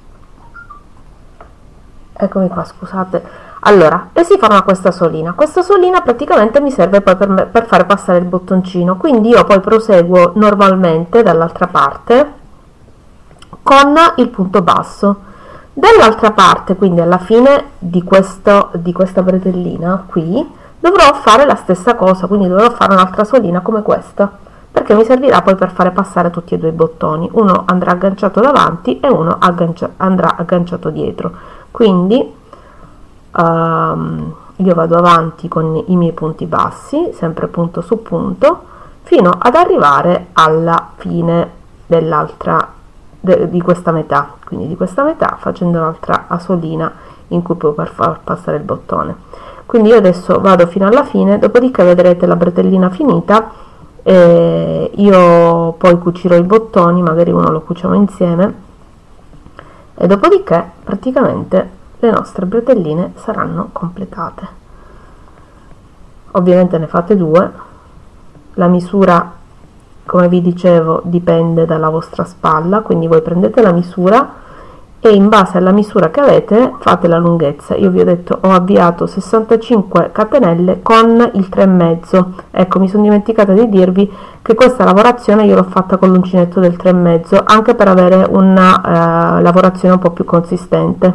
Eccomi qua, scusate. Allora, e si forma questa solina. Questa solina praticamente mi serve poi per, me, per fare passare il bottoncino, quindi io poi proseguo normalmente dall'altra parte con il punto basso. Dall'altra parte, quindi alla fine di, questo, di questa bretellina qui, dovrò fare la stessa cosa, quindi dovrò fare un'altra solina come questa, perché mi servirà poi per fare passare tutti e due i bottoni. Uno andrà agganciato davanti e uno aggancia, andrà agganciato dietro. Quindi um, io vado avanti con i miei punti bassi, sempre punto su punto, fino ad arrivare alla fine dell'altra de, di questa metà, quindi di questa metà facendo un'altra asolina in cui può far passare il bottone. Quindi io adesso vado fino alla fine, dopodiché vedrete la bretellina finita. E io poi cucirò i bottoni, magari uno lo cuciamo insieme, e dopodiché praticamente le nostre bretelline saranno completate. Ovviamente ne fate due, la misura, come vi dicevo, dipende dalla vostra spalla, quindi voi prendete la misura e in base alla misura che avete fate la lunghezza. Io vi ho detto ho avviato sessantacinque catenelle con il tre e mezzo. Ecco, mi sono dimenticata di dirvi che questa lavorazione io l'ho fatta con l'uncinetto del tre e mezzo, anche per avere una eh, lavorazione un po' più consistente.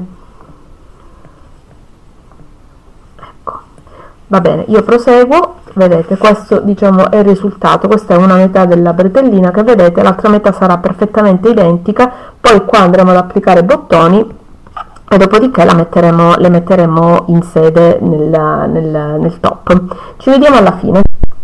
Ecco, va bene, io proseguo. Vedete, questo diciamo è il risultato. Questa è una metà della bretellina che vedete, l'altra metà sarà perfettamente identica. Poi qua andremo ad applicare i bottoni e dopodiché la metteremo, le metteremo in sede nel, nel, nel top. Ci vediamo alla fine.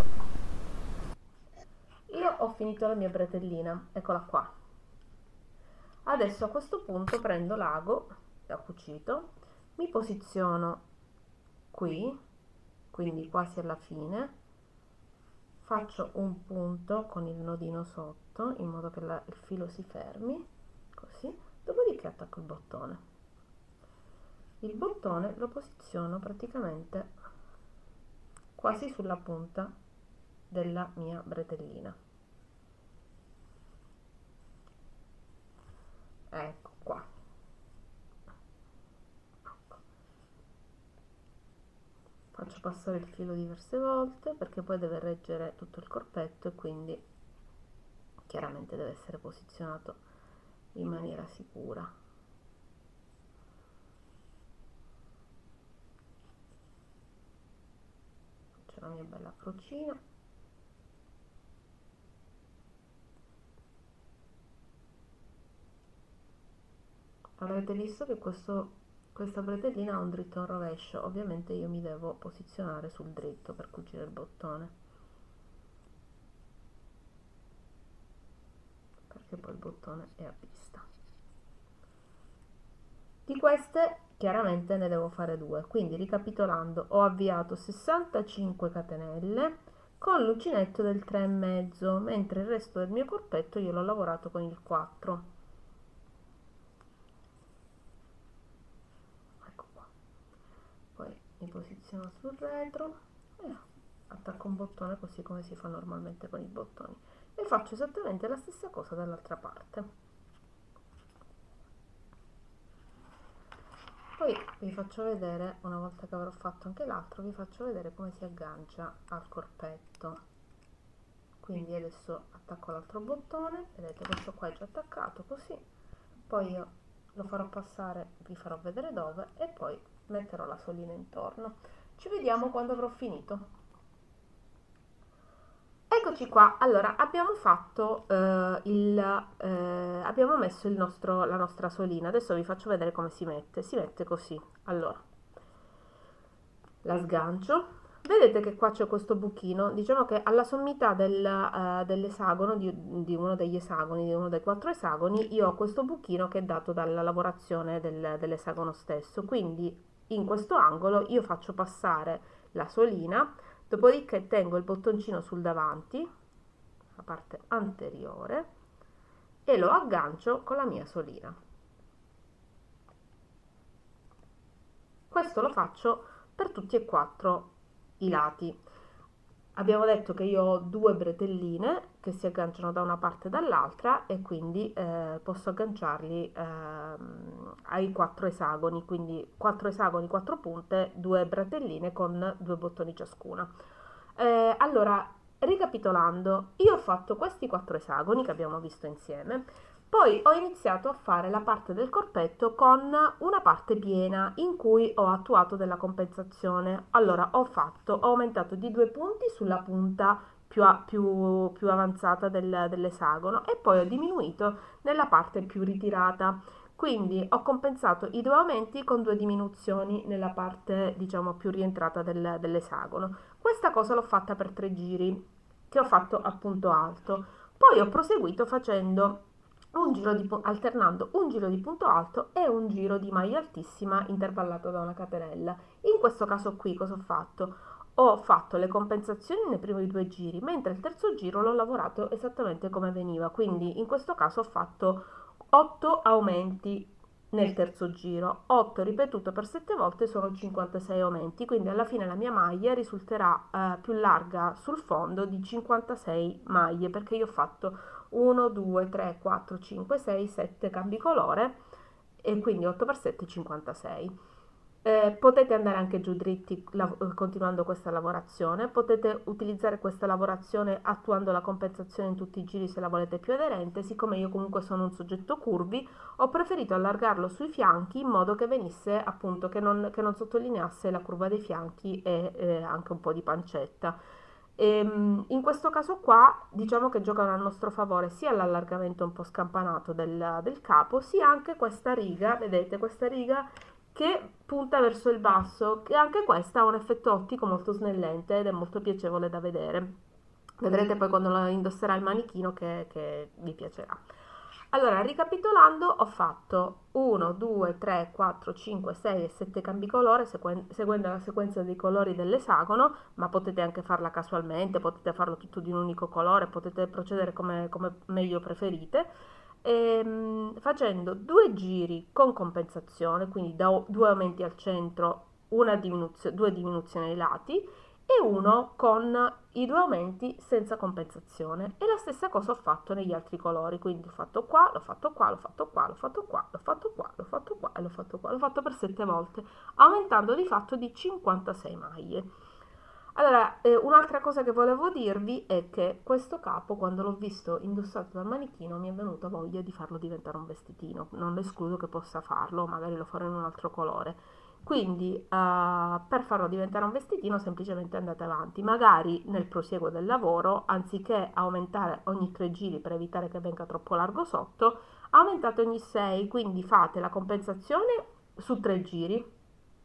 Io ho finito la mia bretellina, eccola qua. Adesso a questo punto prendo l'ago da cucito, mi posiziono qui, quindi quasi alla fine, faccio un punto con il nodino sotto in modo che la, il filo si fermi, così, dopodiché attacco il bottone. Il bottone lo posiziono praticamente quasi sulla punta della mia bretellina. Ecco qua. Faccio passare il filo diverse volte perché poi deve reggere tutto il corpetto e quindi chiaramente deve essere posizionato in maniera sicura. Faccio la mia bella crocina. Avrete visto che questo questa bretellina ha un dritto e un rovescio, ovviamente io mi devo posizionare sul dritto per cucire il bottone, perché poi il bottone è a vista. Di queste chiaramente ne devo fare due, quindi ricapitolando ho avviato sessantacinque catenelle con l'uncinetto del tre e mezzo, mentre il resto del mio corpetto io l'ho lavorato con il quattro. Mi posiziono sul retro e attacco un bottone così come si fa normalmente con i bottoni e faccio esattamente la stessa cosa dall'altra parte. Poi vi faccio vedere, una volta che avrò fatto anche l'altro, vi faccio vedere come si aggancia al corpetto. Quindi adesso attacco l'altro bottone, vedete questo qua è già attaccato così, poi io lo farò passare, vi farò vedere dove e poi metterò la solina intorno. Ci vediamo quando avrò finito. Eccoci qua. Allora abbiamo fatto eh, il eh, abbiamo messo il nostro, la nostra solina. Adesso vi faccio vedere come si mette. Si mette così. Allora la sgancio. Vedete che qua c'è questo buchino, diciamo che alla sommità del, uh, dell'esagono, di, di uno degli esagoni, di uno dei quattro esagoni, io ho questo buchino che è dato dalla lavorazione del, dell'esagono stesso, quindi in questo angolo io faccio passare la solina, dopodiché tengo il bottoncino sul davanti, la parte anteriore, e lo aggancio con la mia solina. Questo lo faccio per tutti e quattro i lati. Abbiamo detto che io ho due bretelline che si agganciano da una parte e dall'altra e quindi eh, posso agganciarli ehm, ai quattro esagoni, quindi quattro esagoni, quattro punte, due bretelline con due bottoni ciascuna. Eh, allora, ricapitolando, io ho fatto questi quattro esagoni che abbiamo visto insieme, poi ho iniziato a fare la parte del corpetto con una parte piena in cui ho attuato della compensazione. Allora ho fatto, ho aumentato di due punti sulla punta più, a- più- più avanzata del- dell'esagono e poi ho diminuito nella parte più ritirata. Quindi ho compensato i due aumenti con due diminuzioni nella parte, diciamo, più rientrata del- dell'esagono. Questa cosa l'ho fatta per tre giri, che ho fatto a punto alto. Poi ho proseguito facendo un giro di, alternando un giro di punto alto e un giro di maglia altissima intervallato da una catenella. In questo caso qui cosa ho fatto? Ho fatto le compensazioni nei primi due giri, mentre il terzo giro l'ho lavorato esattamente come veniva, quindi in questo caso ho fatto otto aumenti nel terzo giro, otto ripetuto per sette volte sono cinquantasei aumenti, quindi alla fine la mia maglia risulterà eh, più larga sul fondo di cinquantasei maglie, perché io ho fatto uno, due, tre, quattro, cinque, sei, sette cambi colore e quindi otto per sette cinquantasei. Eh, potete andare anche giù dritti la- continuando questa lavorazione, potete utilizzare questa lavorazione attuando la compensazione in tutti i giri se la volete più aderente. Siccome io comunque sono un soggetto curvi, ho preferito allargarlo sui fianchi in modo che venisse appunto che non, che non sottolineasse la curva dei fianchi e eh, anche un po' di pancetta. Ehm, in questo caso qua diciamo che giocano a nostro favore sia l'allargamento un po' scampanato del, del capo, sia anche questa riga, vedete questa riga che punta verso il basso, che anche questa ha un effetto ottico molto snellente ed è molto piacevole da vedere. Vedrete poi quando lo indosserà il manichino che, che vi piacerà. Allora, ricapitolando, ho fatto uno, due, tre, quattro, cinque, sei e sette cambi colore sequen- seguendo la sequenza dei colori dell'esagono, ma potete anche farla casualmente, potete farlo tutto di un unico colore, potete procedere come, come meglio preferite, ehm, facendo due giri con compensazione, quindi da due aumenti al centro, una diminuzio- due diminuzioni ai lati e uno con i due aumenti senza compensazione, e la stessa cosa ho fatto negli altri colori, quindi ho fatto qua, l'ho fatto qua, l'ho fatto qua, l'ho fatto qua, l'ho fatto qua, l'ho fatto qua e l'ho fatto qua, l'ho fatto per sette volte, aumentando di fatto di cinquantasei maglie. Allora, eh, un'altra cosa che volevo dirvi è che questo capo, quando l'ho visto indossato dal manichino, mi è venuta voglia di farlo diventare un vestitino. Non escludo che possa farlo, magari lo farò in un altro colore. Quindi, eh, per farlo diventare un vestitino, semplicemente andate avanti. Magari nel prosieguo del lavoro, anziché aumentare ogni tre giri per evitare che venga troppo largo sotto, aumentate ogni sei, quindi fate la compensazione su tre giri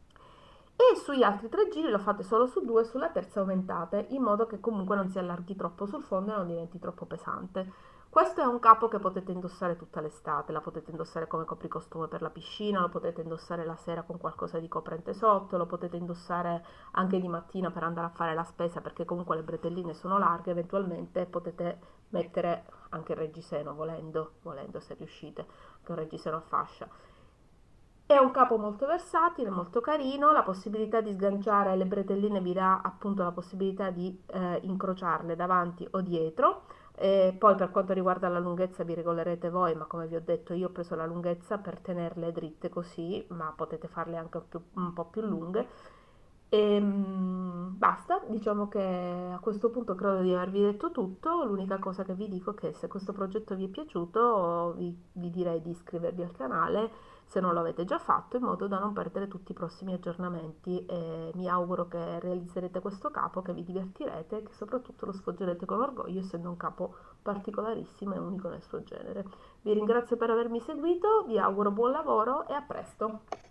e sugli altri tre giri lo fate solo su due, sulla terza aumentate, in modo che comunque non si allarghi troppo sul fondo e non diventi troppo pesante. Questo è un capo che potete indossare tutta l'estate, la potete indossare come copricostume per la piscina, lo potete indossare la sera con qualcosa di coprente sotto, lo potete indossare anche di mattina per andare a fare la spesa, perché comunque le bretelline sono larghe, eventualmente potete mettere anche il reggiseno volendo, volendo se riuscite, che un reggiseno a fascia. È un capo molto versatile, molto carino, la possibilità di sganciare le bretelline vi dà appunto la possibilità di eh, incrociarle davanti o dietro. E poi per quanto riguarda la lunghezza vi regolerete voi, ma come vi ho detto io ho preso la lunghezza per tenerle dritte così, ma potete farle anche più- un po' più lunghe. E mm, basta, diciamo che a questo punto credo di avervi detto tutto. L'unica cosa che vi dico è che se questo progetto vi è piaciuto, vi, vi direi di iscrivervi al canale se non lo avete già fatto, in modo da non perdere tutti i prossimi aggiornamenti. E mi auguro che realizzerete questo capo, che vi divertirete e che soprattutto lo sfoggerete con orgoglio, essendo un capo particolarissimo e unico nel suo genere. Vi ringrazio per avermi seguito, vi auguro buon lavoro e a presto!